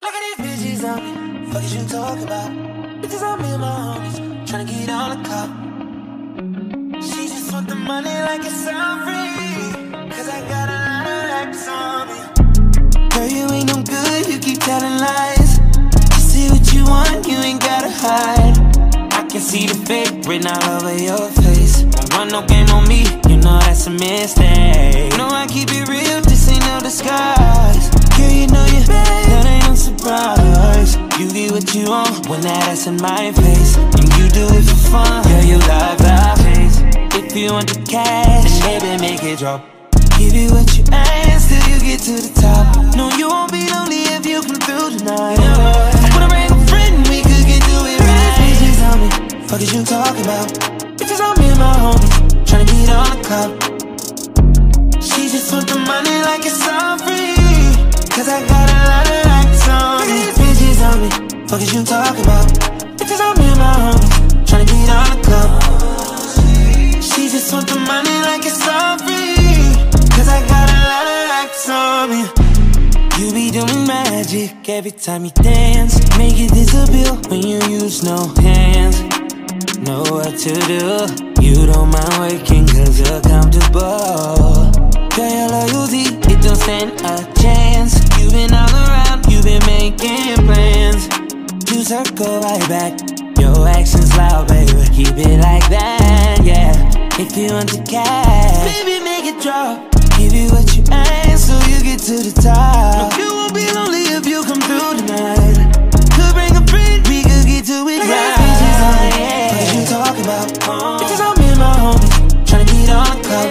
Look at these bitches on me. Fuck is you talking about? Bitches on me and my homies, tryna get on the cup. She just want the money like it's all free, cause I got a lot of racks on me. Girl, you ain't no good, you keep telling lies. You see what you want, you ain't gotta hide. I can see the fake written all over your face. Don't run no game on me, you know that's a mistake. No, I keep it real, this ain't no disguise. Girl, you know you bad, that ain't no surprise. You get what you want when that ass in my face, and you do it for fun. Girl, you love the face. If you want the cash, then baby make it drop. Give you what you ask till you get to the top. No, you won't be lonely if you come through tonight. I wanna bring a friend, we could get to it right. Bitches on me, fuck is you talking about? Bitches on me and my homies, tryna get on the cup. She just want the money like it's all free, cause I got a lot of racks on me. Bitches on me, fuck is you talking about? Bitches on me and my homies, tryna get on the cup. She just want the money like it's all free, cause I got a lot of racks on me. You be doing magic every time you dance, make it disappear when you use no hands. Know what to do, you don't mind working cause you're comfortable. Girl, your loyalty, it don't stand a chance. You been all around, you been making plans to circle right back. Your actions loud, baby, keep it like that, yeah. If you want the cash, baby, make it drop. Give you what you ask, so you get to the top. No, you won't be lonely if you come through tonight. Could bring a friend, we could get to it right. Bitches on me, what is you talking about? Bitches on me and my homies, tryna get on the cup.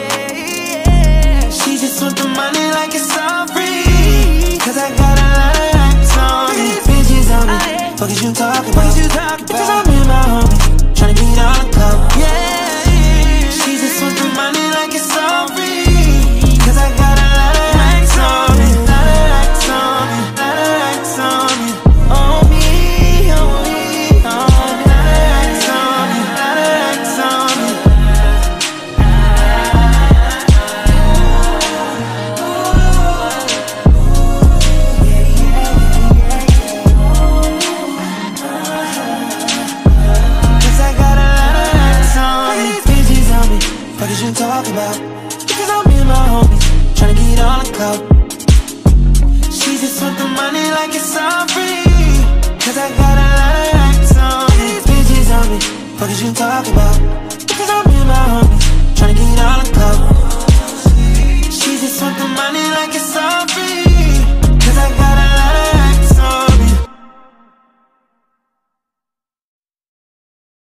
She just want the money like it's all free, cause I got a lot of racks on me. Bitches on me, what is you talking about? Bitches on me and my homies, tryna get on the cup. Yeah, she just want the money like it's all free, cause I got a lot of racks on me. Lot of racks on me, lot of racks on me. On me, on me, on me. Lot of racks on me, lot of racks on me. Cause I got a lot of racks on me. Bitches on me, what is you talking about? Bitches on me and my homies, tryna get on the cup. She just want the money like it's all free, cause I got a lot of racks on me. Bitches on me, what is you talking about?